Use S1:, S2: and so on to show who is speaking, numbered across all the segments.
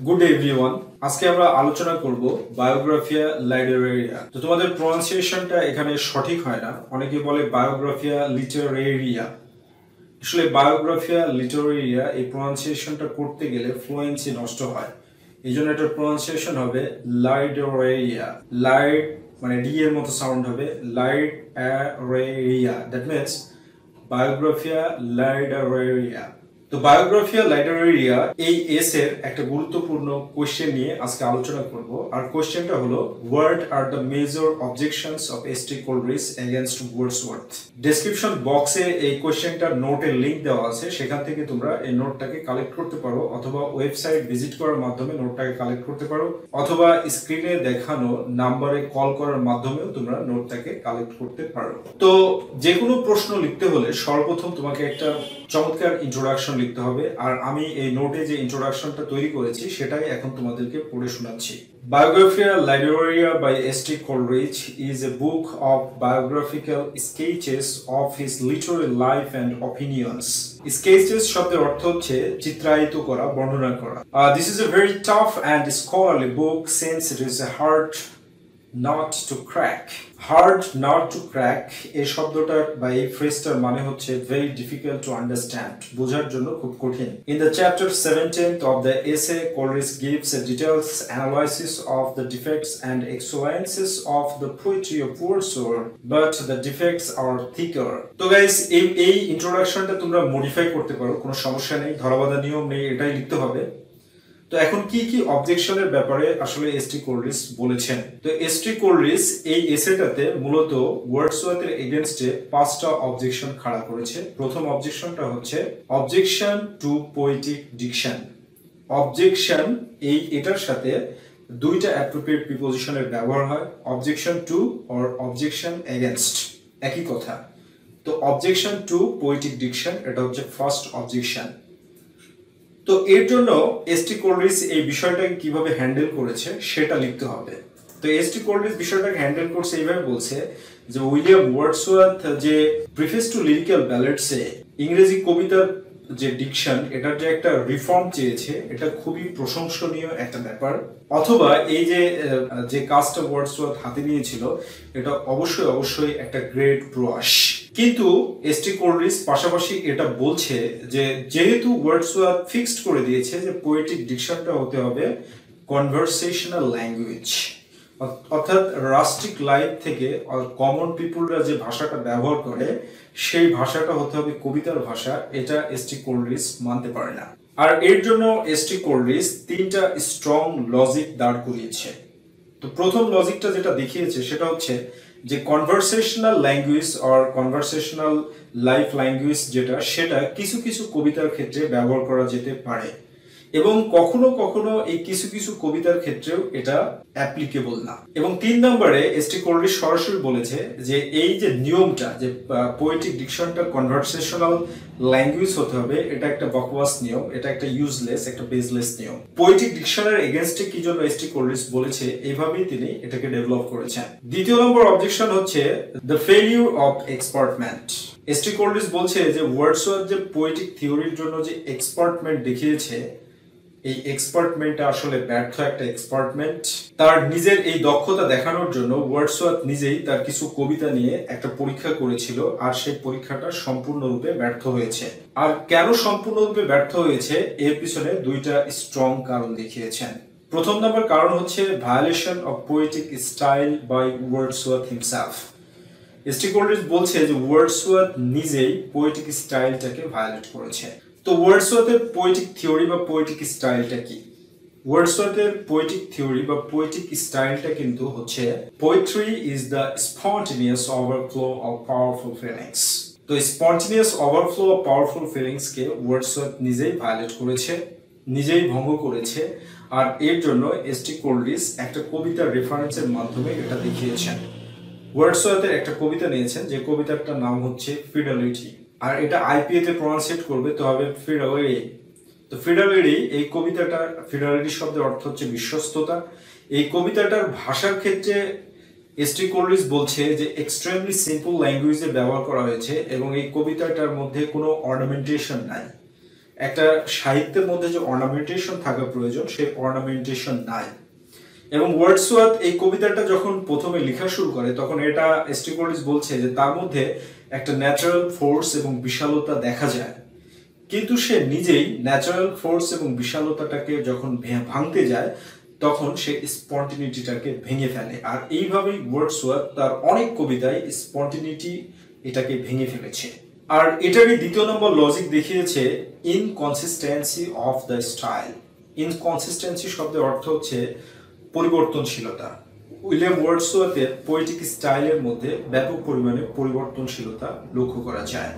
S1: Good everyone. আজকে আমরা আলোচনা করব বায়োগ্রাফিয়া লিটারেরিয়া। তো তোমাদের প্রনাউন্সিয়েশনটা এখানে সঠিক হয় না, অনেকে বলে বায়োগ্রাফিয়া লিটারেরিয়া। আসলে বায়োগ্রাফিয়া লিটারেরিয়া এই প্রনাউন্সিয়েশনটা করতে গেলে ফ্লুয়েন্সি নষ্ট হয়, এই জন্য এটার প্রনাউন্সিয়েশন হবে লাইডেরিয়া। লাইড মানে ডি এর মতো সাউন্ড হবে, লাইডেরিয়া। That means বায়োগ্রাফিয়া লিটারেরিয়া। তো বায়োগ্রাফিয়া লিটারেরিয়া এই এস এর একটা গুরুত্বপূর্ণ কোশ্চেন নিয়ে আজকে আলোচনা করব। আর কোশ্চেনটা হলো, what are the major objections of S T. Coleridge against Wordsworth. Description বক্সে এই কোশ্চেনটার নোটের লিংক দেওয়া আছে, সেখান থেকে তোমরা এই নোটটাকে কালেক্ট করতে পারো, অথবা ওয়েবসাইট ভিজিট করার মাধ্যমে নোটটাকে কালেক্ট করতে পারো, অথবা স্ক্রিনে দেখানো নাম্বারে কল করার মাধ্যমেও তোমরা নোটটাকে কালেক্ট করতে পারো। তো যে কোনো প্রশ্ন লিখতে হলে সর্বপ্রথম তোমাকে একটা চমৎকার ইন্ট্রোডাকশন লিখতে হবে, আর আমি এই নোটে যে ইন্ট্রোডাকশনটা তৈরি করেছি সেটাই এখন তোমাদেরকে পড়ে শোনাচ্ছি। Biographia Literaria by S.T. Coleridge is a book of biographical sketches of his literary life and opinions. Sketches শব্দের অর্থ হচ্ছে চিত্রায়িত করা, বর্ণনা করা। This is a very tough and scholarly book since it is a hard not to crack. Hard not to crack এই শব্দটার বা এই ফ্রেজটার মানে হচ্ছে very difficult to understand, বোঝার জন্য খুব কঠিন। In the chapter 17th of the essay, Coleridge gives a detailed analysis of the defects and excellences of the poetry of Wordsworth, but the defects are thicker. তো guys, এই ইন্ট্রোডাকশনটা তোমরা modify করতে পারো, কোনো সমস্যা নেই, ধরাবাঁধা নিয়ম নেই, এটাই লিখতে হবে। তো এখন কি কি অবজেকশনের ব্যাপারে আসলে এস.টি. কোলরিজ বলেছেন। তো এস.টি. কোলরিজ এই এসেটাতে মূলত ওয়ার্ডসওয়ার্থের এগেইনস্টে 5টা অবজেকশন খাড়া করেছে। প্রথম অবজেকশনটা হচ্ছে objection to poetic diction. Objection এটার সাথে দুইটা অ্যাপ্রোপ্রিয়েট প্রিপোজিশনের ব্যবহার হয়, objection to or objection against, একই কথা। তো অবজেকশন টু পোয়েটিক ডিকশন এটা হচ্ছে ফার্স্ট অবজেকশন। তো এর জন্য এস.টি. কোলরিজ এই বিষয়টাকে কিভাবে হ্যান্ডেল করেছে সেটা লিখতে হবে। তো এস.টি. কোলরিজ বিষয়টাকে হ্যান্ডেল করছে এইভাবে, বলছে যে উইলিয়াম ওয়ার্ডসওয়ার্থ যে প্রিফেস টু লিরিক্যাল ব্যালেডসে ইংরেজি কবিতার যে ডিকশন, এটার যে একটা রিফর্ম চেয়েছে, এটা খুবই প্রশংসনীয় একটা ব্যাপার। অথবা এই যে কাজটা ওয়ার্ডসওয়ার্থ হাতে নিয়েছিল, এটা অবশ্যই একটা গ্রেট প্রয়াস। কিন্তু এস.টি. কোলরিজ পাশাপাশি এটা বলছে যে যেহেতু ওয়ার্ডসওয়ার্থ ফিক্সড করে দিয়েছে যে পোয়েটিক ডিকশনটা হতে হবে কনভারসেশনাল ল্যাঙ্গুয়েজ, অর্থাৎ রাস্টিক লাইফ থেকে কমন পিপুলরা যে ভাষাটা ব্যবহার করে সেই ভাষাটা হতে হবে কবিতার ভাষা, এটা এস.টি. কোলরিজ মানতে পারে না। আর এর জন্য এস.টি. কোলরিজ 3টা স্ট্রং লজিক দাঁড় করিয়েছে। তো প্রথম লজিকটা যেটা দেখিয়েছে সেটা হচ্ছে যে কনভারসেশনাল ল্যাঙ্গুয়েজ আর কনভারসেশনাল লাইফ ল্যাঙ্গুয়েজ সেটা কিছু কিছু কবিতার ক্ষেত্রে ব্যবহার করা যেতে পারে, এবং কখনো কখনো এই কিছু কিছু কবিতার ক্ষেত্রেও এটা অ্যাপ্লিকেবল না। এবং 3 নম্বরে এস.টি. কোলরিজ সরাসরি বলেছে যে এই যে নিয়মটা, যে পোয়েটিক ডিকশনটা কনভারসেশনাল ল্যাঙ্গুয়েজ হতে হবে, এটা একটা বকওয়াস নিয়ম, এটা একটা ইউজলেস, একটা বেসলেস নিয়ম। পোয়েটিক ডিকশনের এগেইনস্টে কি জন্য এস.টি. কোলরিজ বলেছে, এইভাবেই তিনি এটাকে ডেভেলপ করেছেন। দ্বিতীয় নম্বর অবজেকশন হচ্ছে the failure of experiment. S T. Coleridge বলছে যে ওয়ার্ডসওয়ার্থ যে পোয়েটিক থিওরির জন্য যে এক্সপার্টমেন্ট দেখিয়েছে, এই এক্সপার্টমেন্টটা আসলে ব্যর্থ একটা এক্সপার্টমেন্ট। তার নিজের এই দক্ষতা দেখানোর জন্য ওয়ার্ডসওয়ার্থ নিজেই তার কিছু কবিতা নিয়ে একটা পরীক্ষা করেছিল, আর সেই পরীক্ষাটা সম্পূর্ণরূপে ব্যর্থ হয়েছে। আর কেন সম্পূর্ণরূপে ব্যর্থ হয়েছে, এর পিছনে 2টা স্ট্রং কারণ দেখিয়েছেন। প্রথম নম্বর কারণ হচ্ছে violation of poetic style by Wordsworth himself. S T. Coleridge বলছে যে ওয়ার্ডসওয়ার্থ নিজেই পোয়েটিক স্টাইলটাকে ভায়োলেট করেছে। তো ওয়ার্ডসওয়ার্থের পোয়েটিক থিওরি বা পোয়েটিক স্টাইলটা কি? ওয়ার্ডসওয়ার্থের পোয়েটিক থিওরি বা পোয়েটিক স্টাইলটা কিন্তু হচ্ছে poetry is the spontaneous overflow of powerful feelings. তো spontaneous overflow of powerful feelings কে ওয়ার্ডসওয়ার্থ নিজেই ভায়োলেট করেছে, নিজেই ভঙ্গ করেছে। আর এর জন্য এস.টি. কোলরিজ একটা কবিতার রেফারেন্সের মাধ্যমে এটা দেখিয়েছেন। ওয়ার্ডসওয়ার্থের একটা কবিতা নিয়েছেন, যে কবিতাটার নাম হচ্ছে ফিডেলিটি, আর এটা আইপিএ তে প্রনাউন্সিয়েট করবে তো হবে ফিডেলিটি। তো ফিডেলিটি, এই কবিতাটা, ফিডেলিটি শব্দের অর্থ হচ্ছে বিশ্বস্ততা। এই কবিতাটার ভাষার ক্ষেত্রে এস.টি. কোলরিজ বলছে যে এক্সট্রিমলি সিম্পল ল্যাঙ্গুয়েজে ব্যবহার করা হয়েছে, এবং এই কবিতাটার মধ্যে কোনো অর্নামেন্টেশন নাই। একটা সাহিত্যের মধ্যে যে অর্নামেন্টেশন থাকা প্রয়োজন সেই অর্নামেন্টেশন নাই। এবং ওয়ার্ডসওয়ার্থ এই কবিতাটা যখন প্রথমে লেখা শুরু করে তখন এটা এস.টি. কলিন্স বলছে যে তার মধ্যে একটা ন্যাচারাল ফোর্স এবং বিশালতা দেখা যায়, কিন্তু সে নিজেই ন্যাচারাল ফোর্স এবং বিশালতাটাকে যখন ভাঙতে যায় তখন সে স্পন্টিনিটিটাকে ভেঙে ফেলে। আর এইভাবেই ওয়ার্ডসওয়ার্থ তার অনেক কবিতায় স্পন্টিনিটি এটাকে ভেঙে ফেলেছে। আর এটারই দ্বিতীয় নম্বর লজিক দেখিয়েছে inconsistency of the style. Inconsistency শব্দের অর্থ হচ্ছে পরিবর্তনশীলতা। উইলিয়াম ওয়ার্ডসওয়ার্থের পোয়েটিক স্টাইলের মধ্যে ব্যাপক পরিমাণে পরিবর্তনশীলতা লক্ষ্য করা যায়।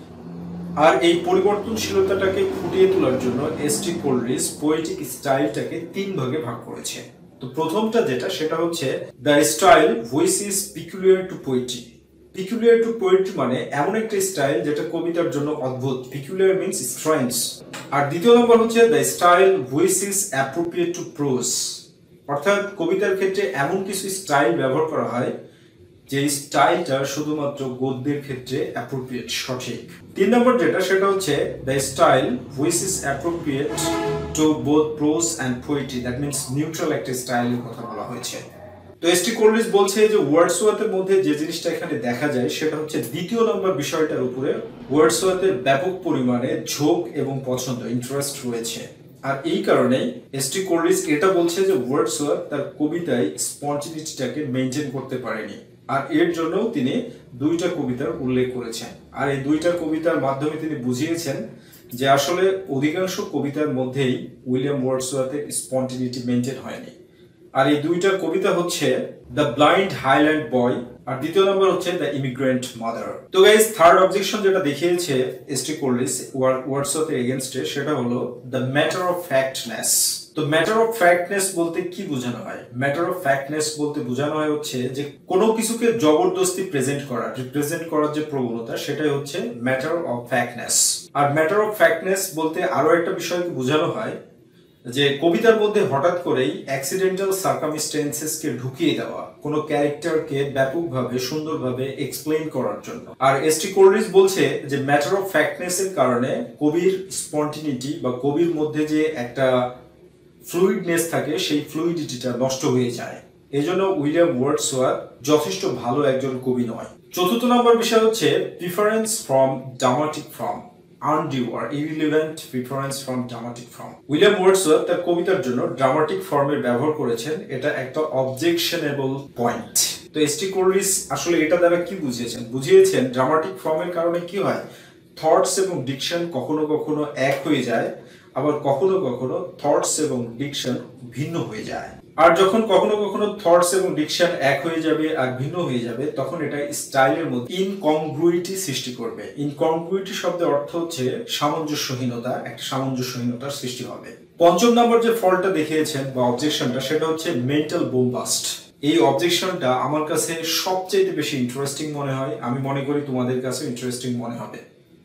S1: আর এই পরিবর্তনশীলতাটাকে ফুটিয়ে তোলার জন্য এস.টি. কলিন্স পোয়েটিক স্টাইলটাকে 3 ভাগে ভাগ করেছে। তো প্রথমটা যেটা সেটা হচ্ছে the style which is peculiar to poetry. Peculiar to poetry মানে এমন একটা স্টাইল যেটা কবিতার জন্য অদ্ভুত। Peculiar means strange. আর দ্বিতীয় নম্বর হচ্ছে the style which is appropriate to prose, অর্থাৎ কবিতার ক্ষেত্রে এমন কিছু স্টাইল ব্যবহার করা হয় যে স্টাইলটা শুধুমাত্র গদ্যের ক্ষেত্রে অ্যাপ্রোপ্রিয়েট, সঠিক। 3 নম্বর যেটা সেটা হচ্ছে the style which is appropriate to both prose and poetry, that means neutral একটা স্টাইলের কথা বলা হয়েছে। তো এস.টি. কলিন্স বলছে যে ওয়ার্ডসওয়ার্থের মধ্যে যে জিনিসটা এখানে দেখা যায় সেটা হচ্ছে দ্বিতীয় নম্বর বিষয়টার উপরে ওয়ার্ডসওয়ার্থের ব্যাপক পরিমাণে ঝোঁক এবং পছন্দ, ইন্টারেস্ট রয়েছে। আর এই কারণেই এস.টি. কলিন্স এটা বলছে যে ওয়ার্ডসওয়ার্থ তার কবিতায় স্পন্টিনিটিটাকে মেনটেন করতে পারেনি। আর এর জন্যও তিনি 2টা কবিতার উল্লেখ করেছেন। আর এই 2টা কবিতার মাধ্যমে তিনি বুঝিয়েছেন যে আসলে অধিকাংশ কবিতার মধ্যেই উইলিয়াম ওয়ার্ডসওয়ার্থের স্পন্টিনিটি মেনটেন হয়নি। আর এই 2টা কবিতা হচ্ছে দ্য ব্লাইন্ড হাইল্যান্ড বয় আর দ্বিতীয় নম্বর হচ্ছে দ্য ইমিগ্রেন্ট মাদার। তো গাইস, থার্ড অবজেকশন যেটা দেখিয়েছে এস.টি. কলিন্স ওয়ার্ডসওয়ার্থের এগেইনস্টে সেটা হলো দ্য ম্যাটার অফ ফ্যাক্টনেস। তো ম্যাটার অফ ফ্যাক্টনেস বলতে কি বোঝানো হয়? ম্যাটার অফ ফ্যাক্টনেস বলতে বোঝানো হয় হচ্ছে যে কোনো কিছুকে জবরদস্তি প্রেজেন্ট করা, রিপ্রেজেন্ট করার যে প্রবণতা সেটাই হচ্ছে ম্যাটার অফ ফ্যাক্টনেস। আর ম্যাটার অফ ফ্যাক্টনেস বলতে আরো একটা বিষয়কে বোঝানো হয় যে কবিতার মধ্যে হঠাৎ করেই অ্যাক্সিডেন্টাল সার্কামস্টেন্সেসকে ঢুকিয়ে দেওয়া, কোনো ক্যারেক্টারকে ব্যাপকভাবে সুন্দরভাবে এক্সপ্লেইন করার জন্য। আর এস.টি. কলিন্স বলছে যে ম্যাটার অফ ফ্যাক্টনেস এর কারণে কবির স্পন্টিনিটি বা কবির মধ্যে যে একটা ফ্লুইডনেস থাকে সেই ফ্লুইডিটিটা নষ্ট হয়ে যায়। এজন্য উইলিয়াম ওয়ার্ডসওয়ার্থ যথেষ্ট ভালো একজন কবি নয়। চতুর্থ নম্বর বিষয় হচ্ছে preference from dramatic form, undue or irrelevant preference from dramatic form। William Wordsworth তার কবিতার জন্য ড্রামাটিক ফর্মের ব্যবহার করেছেন, এটা একটা অবজেকশনেবল পয়েন্ট। তো এস.টি. কলিন্স আসলে এটা দ্বারা কি বুঝিয়েছেন ড্রামাটিক ফর্মের কারণে কি হয়, থটস এবং ডিকশন কখনো কখনো এক হয়ে যায়, আবার কখনো কখনো থটস এবং ডিকশন ভিন্ন হয়ে যায়। আর যখন কখনো কখনো থটস এবং ডিকশন এক হয়ে যাবে আর ভিন্ন হয়ে যাবে তখন এটা স্টাইলের মধ্যে ইনকংগ্রুইটি সৃষ্টি করবে। ইনকংগ্রুইটি শব্দের অর্থ হচ্ছে সামঞ্জস্যহীনতা, একটা সামঞ্জস্যহীনতার সৃষ্টি হবে। পঞ্চম নম্বর যে ফল্টটা দেখিয়েছেন বা অবজেকশনটা সেটা হচ্ছে মেন্টাল বোমবাস্ট। এই অবজেকশনটা আমার কাছে সবচেয়ে বেশি ইন্টারেস্টিং মনে হয়, আমি মনে করি তোমাদের কাছে ইন্টারেস্টিং মনে হবে।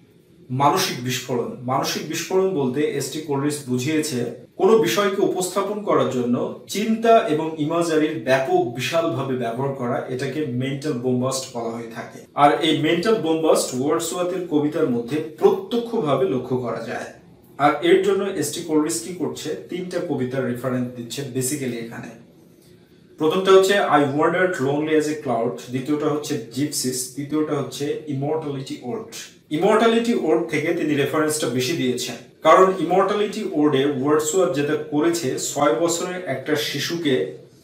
S1: মানসিক বিস্ফোরণ। মানসিক বিস্ফোরণ বলতে এস.টি. কলিন্স বুঝিয়েছে কোনো বিষয়কে উপস্থাপন করার জন্য চিন্তা এবং ইমাজারির ব্যাপক বিশালভাবে ব্যবহার করা, এটাকে মেন্টাল বোমবাস্ট বলা হয়ে থাকে। আর এই মেন্টাল বোমবাস্ট ওয়ার্ডসওয়ার্থের কবিতার মধ্যে প্রত্যক্ষভাবে লক্ষ্য করা যায়। আর এর জন্য এস.টি. কলিন্স কি করছে, 3টা কবিতার রেফারেন্স দিচ্ছে বেসিক্যালি এখানে। প্রথমটা হচ্ছে I wandered lonely as a cloud, দ্বিতীয়টা হচ্ছে জিপসিস, তৃতীয়টা হচ্ছে ইমর্টালিটি ওড। ইমর্টালিটি ওড থেকে তিনি রেফারেন্সটা বেশি দিয়েছেন, কারণ ইমর্টালিটি ওডে ওয়ার্ডসওয়ার্থ যেটা করেছে 6 বছরের একটা শিশুকে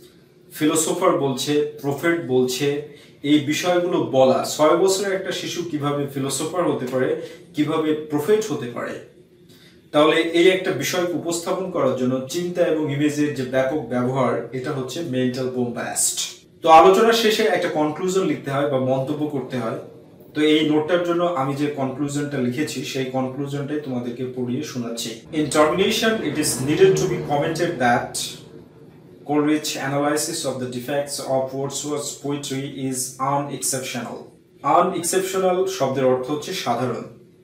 S1: ফিলোসোফার বলছে, প্রফেট বলছে, এই বিষয়গুলো বলা। 6 বছরের একটা শিশু কিভাবে ফিলোসোফার হতে পারে, কিভাবে প্রফেট হতে পারে, তাহলে এই একটা বিষয়কে উপস্থাপন করার জন্য চিন্তা এবং ইমেজের যে ব্যাপক ব্যবহার, এটা হচ্ছে মেন্টাল বোমবাস্ট। তো আলোচনার শেষে একটা কনক্লুশন লিখতে হয় বা মন্তব্য করতে হয়। তো এই নোটটার জন্য আমি যে কনক্লুশনটা লিখেছি সেই কনক্লুশনটাই তোমাদেরকে পড়িয়ে শোনাচ্ছি। In termination it is needed to be commented that Coleridge's analysis of the defects of Wordsworth's poetry is unexceptional. Unexceptional শব্দের অর্থ হচ্ছে সাধারণ,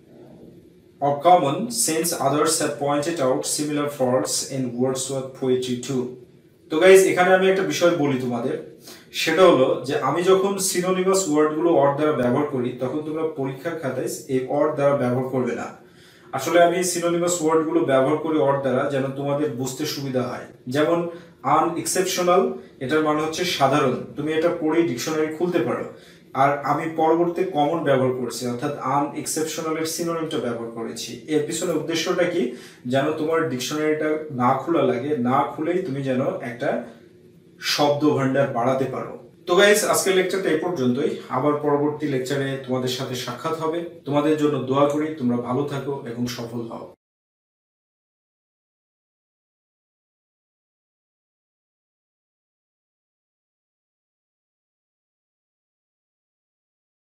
S1: or common, since others have pointed out similar faults in Wordsworth poetry too. তো guys, এখানে আমি একটা বিষয় বলি তোমাদের, সেটা হলো যে আমি যখন সিনোনিমাস ওয়ার্ডগুলো অর দ্বারা ব্যবহার করি তখন তোমরা পরীক্ষার খাতায় এই অর দ্বারা ব্যবহার করবে না। আসলে আমি সিনোনিমাস ওয়ার্ড গুলো ব্যবহার করি ওর দ্বারা যেন তোমাদের বুঝতে সুবিধা হয়। যেমন আনএক্সেপশনাল, এটার মানে হচ্ছে সাধারণ, তুমি এটা পড়ে ডিকশনারি খুলতে পারো। আর আমি পরবর্তী কমন ব্যবহার করছি, অর্থাৎ আনএক্সেপশনাল এর সিনোনিমটা ব্যবহার করেছি। এর পিছনে উদ্দেশ্যটা কি, যেন তোমার ডিকশনারিটা না খোলা লাগে, না খুলেই তুমি যেন একটা শব্দ ভান্ডার বাড়াতে পারো। তো গাইস, আজকের লেকচারটা এই পর্যন্তই। আবার পরবর্তী লেকচারে তোমাদের সাথে সাক্ষাৎ হবে। তোমাদের জন্য দোয়া করি তোমরা ভালো থাকো এবং সফল হও।